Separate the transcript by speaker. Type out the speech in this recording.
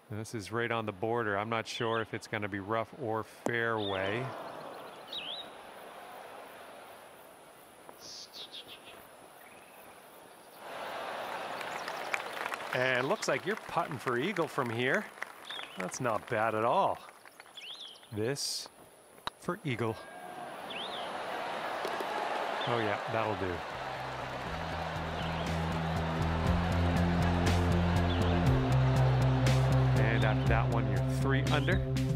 Speaker 1: This is right on the border. I'm not sure if it's going to be rough or fairway. And looks like you're putting for eagle from here. That's not bad at all. This for eagle. Oh yeah, that'll do. And after that one, you're 3 under.